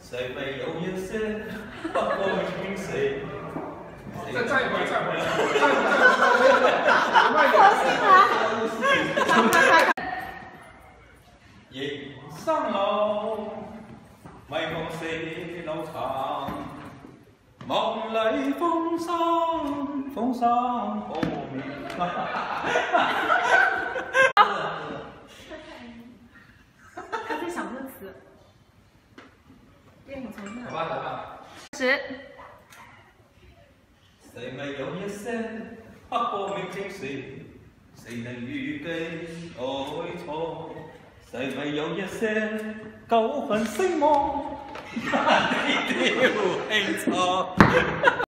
谁没有一些不过明谁？ 再一会儿， 迎上楼，迷梦四路长，梦里风霜破面。 他在想歌词。电影从哪？ 来吧。 10。 谁没有一些不过明天事？谁能预计爱错？谁没有一些旧恨星梦？你丟棄錯。